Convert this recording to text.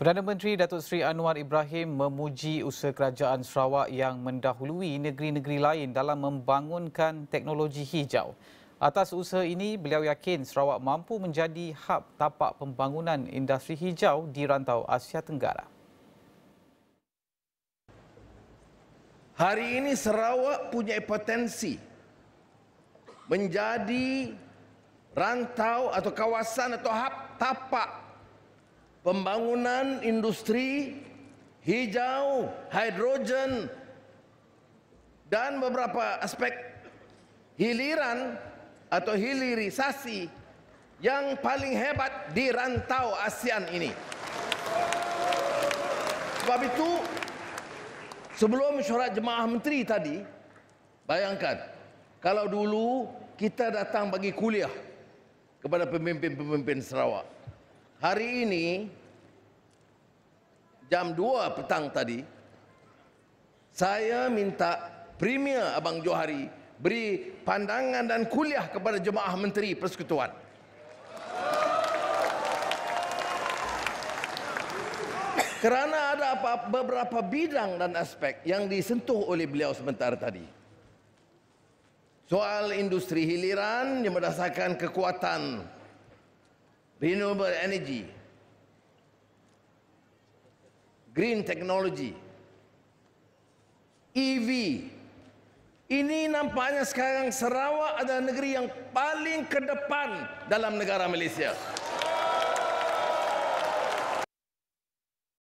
Perdana Menteri Datuk Seri Anwar Ibrahim memuji usaha kerajaan Sarawak yang mendahului negeri-negeri lain dalam membangunkan teknologi hijau. Atas usaha ini, beliau yakin Sarawak mampu menjadi hub tapak pembangunan industri hijau di rantau Asia Tenggara. Hari ini Sarawak punya potensi menjadi rantau atau kawasan atau hub tapak pembangunan industri hijau, hidrogen dan beberapa aspek hiliran atau hilirisasi yang paling hebat di rantau ASEAN ini. Sebab itu, sebelum mesyuarat Jemaah Menteri tadi, bayangkan kalau dulu kita datang bagi kuliah kepada pemimpin-pemimpin Sarawak. Hari ini, jam 2 petang tadi, saya minta Premier Abang Johari beri pandangan dan kuliah kepada Jemaah Menteri Persekutuan. Kerana ada beberapa bidang dan aspek yang disentuh oleh beliau sebentar tadi. Soal industri hiliran yang berdasarkan kekuatan renewable energy, green technology, EV. Ini nampaknya sekarang Sarawak adalah negeri yang paling ke depan dalam negara Malaysia.